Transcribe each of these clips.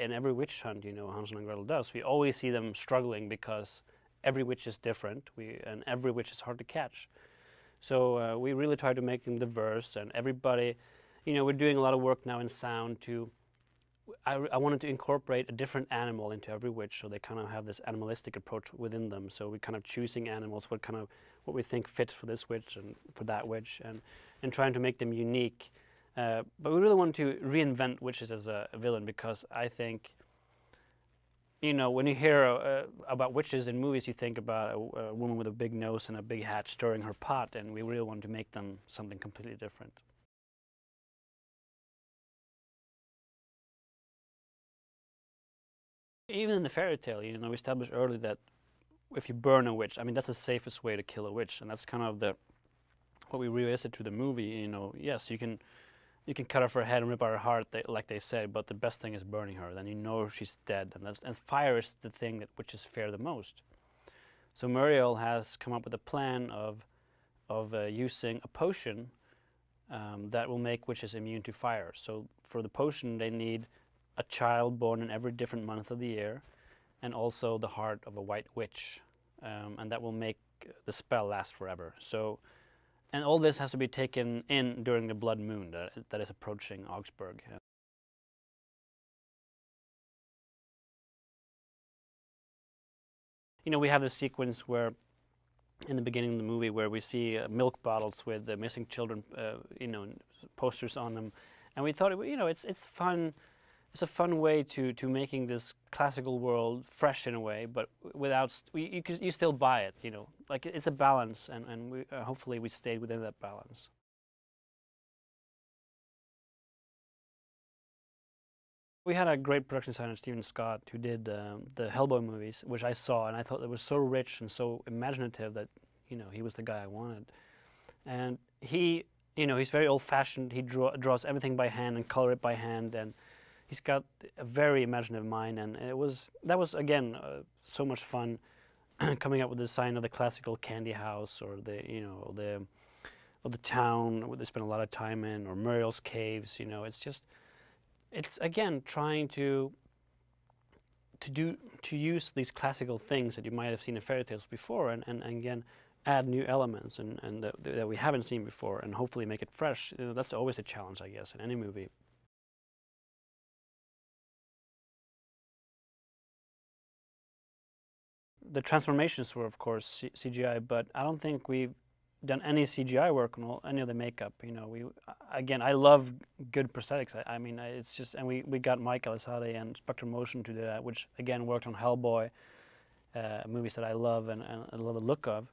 in every witch hunt, Hansel and Gretel does. We always see them struggling because every witch is different, and every witch is hard to catch. So we really try to make them diverse, and everybody, we're doing a lot of work now in sound to. I wanted to incorporate a different animal into every witch, so they kind of have this animalistic approach within them. So we're kind of choosing animals, what we think fits for this witch and for that witch, and trying to make them unique. But we really want to reinvent witches as a villain, because I think, when you hear about witches in movies, you think about a woman with a big nose and a big hat stirring her pot, and we really want to make them something completely different. Even in the fairy tale, we established early that if you burn a witch, I mean, that's the safest way to kill a witch, and that's kind of what we revisited through the movie. Yes, you can cut off her head and rip out her heart, like they said, but the best thing is burning her. Then she's dead, and fire is the thing that witches fear the most. So Muriel has come up with a plan of using a potion that will make witches immune to fire. So for the potion, they need a child born in every different month of the year, and also the heart of a white witch, and that will make the spell last forever. So, and all this has to be taken in during the blood moon that is approaching Augsburg. We have this sequence where, in the beginning of the movie, where we see milk bottles with the missing children, posters on them, and we thought, it's fun. It's a fun way to making this classical world fresh in a way, but without you still buy it. Like it's a balance, and we hopefully we stayed within that balance. We had a great production designer, Steven Scott, who did the Hellboy movies, which I saw, and I thought it was so rich and so imaginative that he was the guy I wanted. And he's very old-fashioned. He draws everything by hand and color it by hand, and he's got a very imaginative mind, and that was again so much fun coming up with the design of the classical candy house, or the town where they spend a lot of time in, or Muriel's caves. It's again trying to use these classical things that you might have seen in fairy tales before, and again add new elements and that we haven't seen before, and hopefully make it fresh. That's always a challenge, I guess, in any movie. The transformations were, of course, CGI, but I don't think we've done any CGI work on any of the makeup. I love good prosthetics. I mean, it's just, and we got Mike Alisade and Spectrum Motion to do that, which again worked on Hellboy, movies that I love and I love the look of.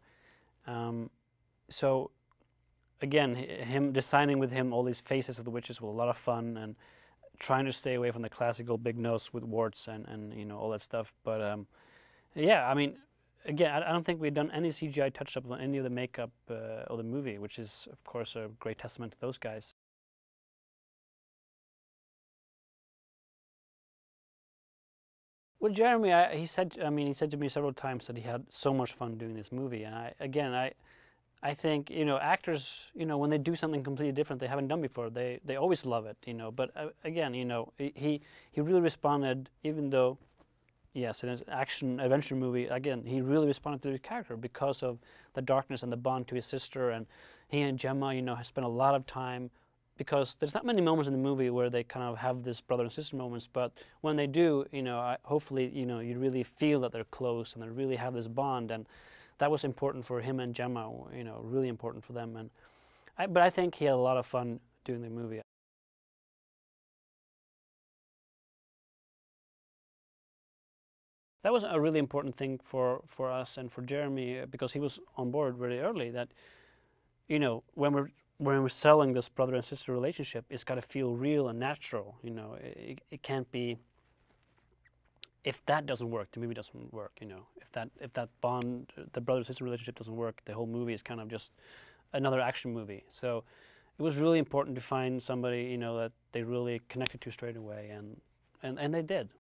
So again, him designing with him all these faces of the witches was a lot of fun, and trying to stay away from the classical big nose with warts and all that stuff. But yeah, I mean, again, I don't think we've done any CGI touch-up on any of the makeup of the movie, which is, of course, a great testament to those guys. Well, Jeremy, he said to me several times that he had so much fun doing this movie, and I think actors, when they do something completely different they haven't done before, they always love it, But again, he really responded, even though. Yes, in his action adventure movie, again, he really responded to the character because of the darkness and the bond to his sister. And he and Gemma, have spent a lot of time, because there's not many moments in the movie where they kind of have this brother and sister moments. But when they do, hopefully, you really feel that they're close and they really have this bond. And that was important for him and Gemma, really important for them. But I think he had a lot of fun doing the movie. That was a really important thing for us and for Jeremy, because he was on board very early. That when we're selling this brother and sister relationship, it's got to feel real and natural. It can't be. If that doesn't work, the movie doesn't work. If that bond, the brother sister relationship doesn't work, the whole movie is kind of just another action movie. So it was really important to find somebody that they really connected to straight away, and they did.